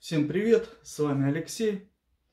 Всем привет, с вами Алексей.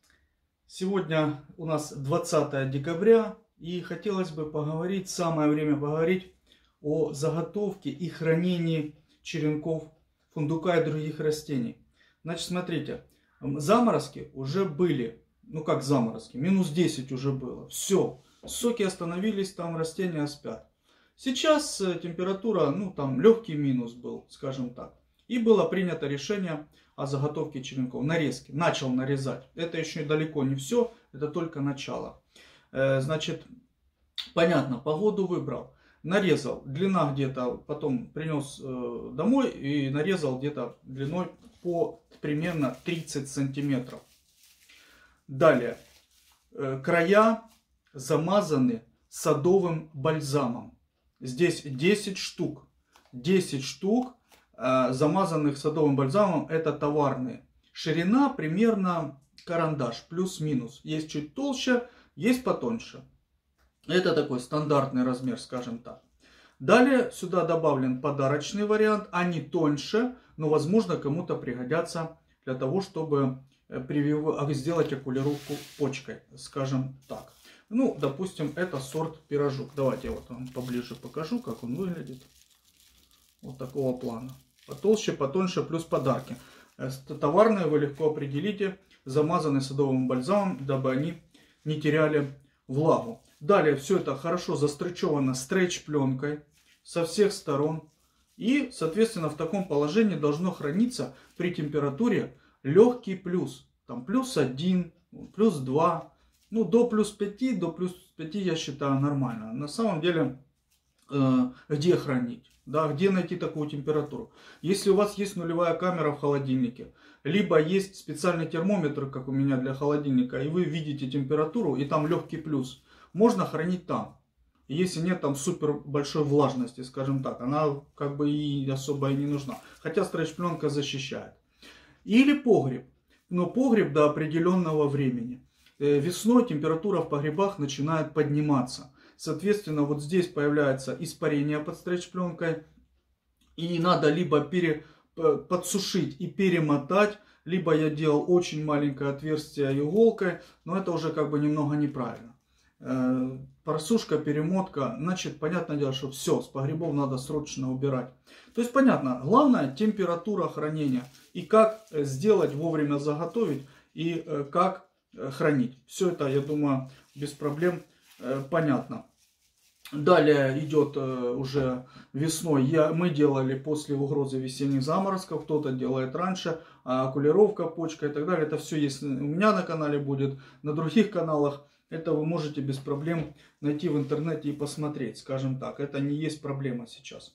Сегодня у нас 20 декабря и хотелось бы поговорить, самое время поговорить о заготовке и хранении черенков фундука и других растений. Значит, смотрите, заморозки уже были, ну как заморозки, минус 10 уже было, все, соки остановились, там растения спят. Сейчас температура, ну там легкий минус был, скажем так. И было принято решение о заготовке черенков, нарезки. Начал нарезать. Это еще далеко не все, это только начало. Значит, понятно, погоду выбрал. Нарезал, длина где-то, потом принес домой и нарезал где-то длиной по примерно 30 сантиметров. Далее, края замазаны садовым бальзамом. Здесь 10 штук. 10 штук замазанных садовым бальзамом, это товарные. Ширина примерно карандаш, плюс-минус. Есть чуть толще, есть потоньше. Это такой стандартный размер, скажем так. Далее сюда добавлен подарочный вариант. Они тоньше, но возможно кому-то пригодятся для того, чтобы сделать окулировку почкой, скажем так. Ну, допустим, это сорт пирожок. Давайте я вот вам поближе покажу, как он выглядит. Вот такого плана. Потолще, потоньше, плюс подарки. Товарные вы легко определите, замазаны садовым бальзамом, дабы они не теряли влагу. Далее все это хорошо застречевано стретч-пленкой со всех сторон. И, соответственно, в таком положении должно храниться при температуре легкий плюс. Там плюс 1, плюс 2, ну до плюс 5, до плюс 5 я считаю нормально. На самом деле, где хранить? Да, где найти такую температуру? Если у вас есть нулевая камера в холодильнике, либо есть специальный термометр, как у меня для холодильника, и вы видите температуру, и там легкий плюс, можно хранить там. Если нет там супер большой влажности, скажем так, она как бы и особо и не нужна. Хотя стрейч-пленка защищает. Или погреб. Но погреб до определенного времени. Весной температура в погребах начинает подниматься. Соответственно, вот здесь появляется испарение под стрейч-пленкой. И надо либо подсушить и перемотать, либо я делал очень маленькое отверстие иголкой, но это уже как бы немного неправильно. Просушка, перемотка, значит, понятное дело, что все, с погребов надо срочно убирать. То есть, понятно, главное температура хранения и как сделать, вовремя заготовить и как хранить. Все это, я думаю, без проблем понятно. Далее идет уже весной. Мы делали после угрозы весенних заморозков, кто-то делает раньше, окулировка, почка и так далее. Это все есть у меня на канале, будет на других каналах. Это вы можете без проблем найти в интернете и посмотреть, скажем так. Это не есть проблема сейчас.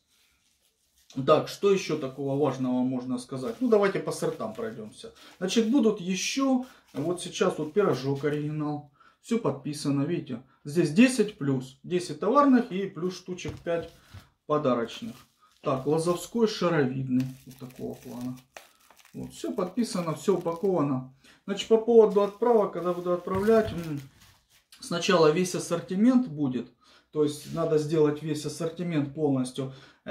Так, что еще такого важного можно сказать? Ну, давайте по сортам пройдемся. Значит, будут еще, вот сейчас вот пирожок оригинал. Все подписано, видите. Здесь 10 плюс. 10 товарных и плюс штучек 5 подарочных. Так, лозовской шаровидный. Вот такого плана. Вот, все подписано, все упаковано. Значит, по поводу отправок, когда буду отправлять, сначала весь ассортимент будет. То есть, надо сделать весь ассортимент полностью.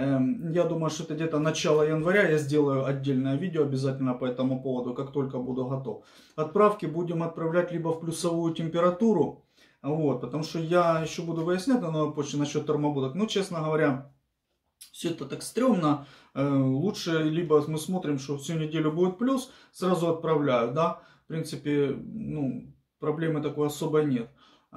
Я думаю, что это где-то начало января. Я сделаю отдельное видео обязательно по этому поводу, как только буду готов. Отправки будем отправлять либо в плюсовую температуру. Вот, потому что я еще буду выяснять на новой почте насчет термобудок. Ну, честно говоря, все это так стрёмно. Лучше либо мы смотрим, что всю неделю будет плюс, сразу отправляю. Да? В принципе, ну, проблемы такой особой нет.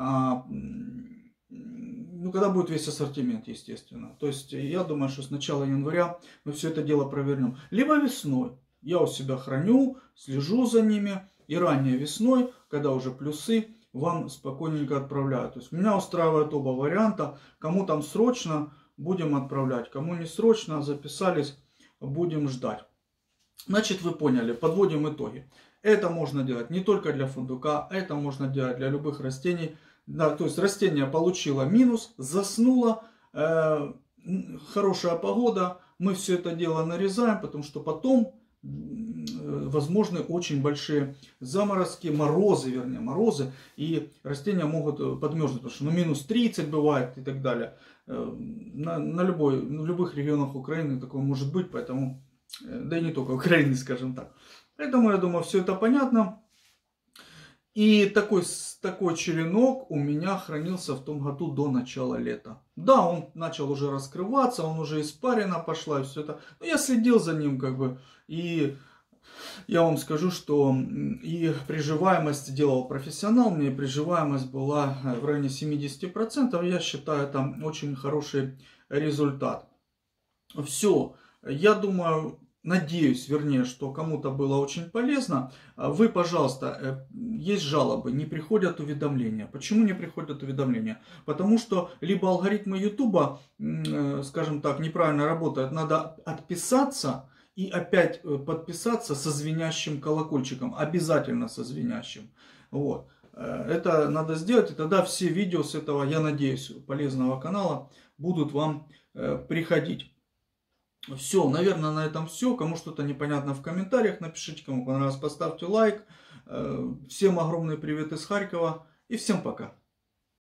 Ну, когда будет весь ассортимент, естественно. То есть, я думаю, что с начала января мы все это дело провернем. Либо весной. Я у себя храню, слежу за ними. И ранее весной, когда уже плюсы, вам спокойненько отправляю. То есть, меня устраивает оба варианта. Кому там срочно, будем отправлять. Кому не срочно, записались, будем ждать. Значит, вы поняли, подводим итоги. Это можно делать не только для фундука, это можно делать для любых растений. Да, то есть растение получило минус, заснуло, хорошая погода, мы все это дело нарезаем, потому что потом возможны очень большие заморозки, морозы, и растения могут подмерзнуть, потому что минус 30 бывает и так далее. В любых регионах Украины такое может быть, поэтому, да и не только Украины, скажем так. Поэтому, я думаю, все это понятно. И такой черенок у меня хранился в том году до начала лета. Да, он начал уже раскрываться, он уже испарина пошла и все это. Но я следил за ним как бы. И я вам скажу, что и приживаемость делал профессионал, мне приживаемость была в районе 70%. Я считаю, это очень хороший результат. Все, я думаю, надеюсь, вернее, что кому-то было очень полезно. Вы, пожалуйста, есть жалобы, не приходят уведомления. Почему не приходят уведомления? Потому что либо алгоритмы Ютуба, скажем так, неправильно работают, надо отписаться и опять подписаться со звенящим колокольчиком, обязательно со звенящим. Вот. Это надо сделать, и тогда все видео с этого, я надеюсь, полезного канала будут вам приходить. Все, наверное, на этом все. Кому что-то непонятно, в комментариях напишите, кому понравилось, поставьте лайк. Всем огромный привет из Харькова и всем пока.